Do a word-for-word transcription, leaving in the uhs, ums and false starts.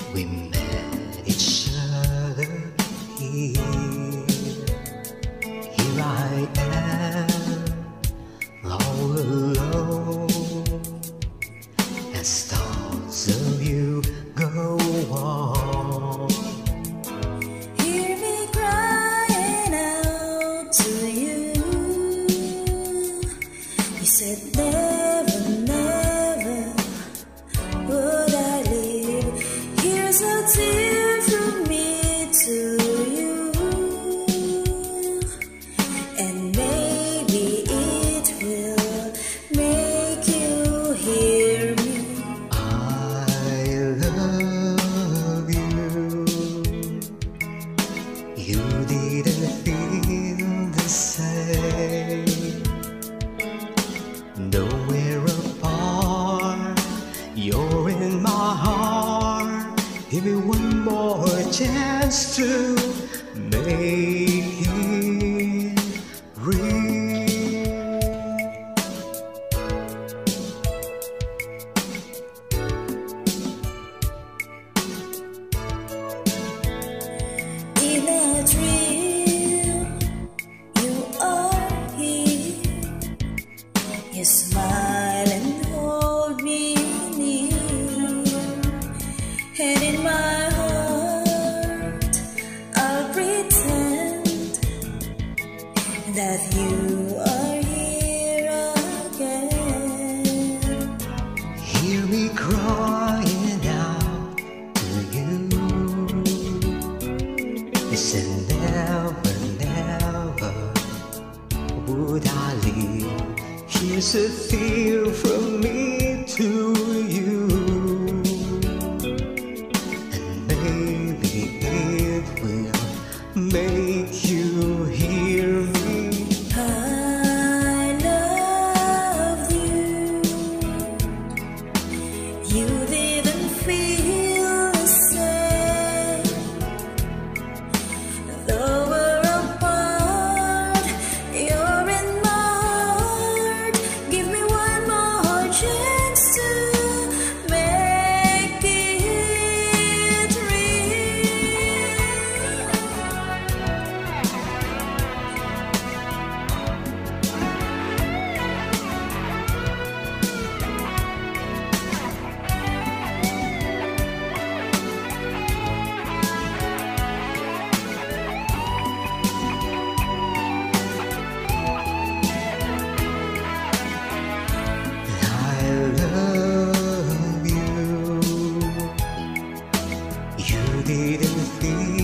We met each other here. Here I am, all alone, as thoughts of you go on. Hear me crying out to you. You said never, never would I leave. Here's a tear from me to you, and maybe it will make you hear me. I love you. You didn't feel the same. Though we're apart, you're in my heart. Give me one more chance to make it real. In a dream, you are here. You smile and hold me near, and in my heart I'll pretend that you are here again. Hear me crying out to you. You said never, never would I leave. Here's a tear from me to you, and maybe it will make you hear me. I love you. You didn't feel the same. Though we're apart, you're in my heart. Give me one more chance to make it real. I love you. You didn't feel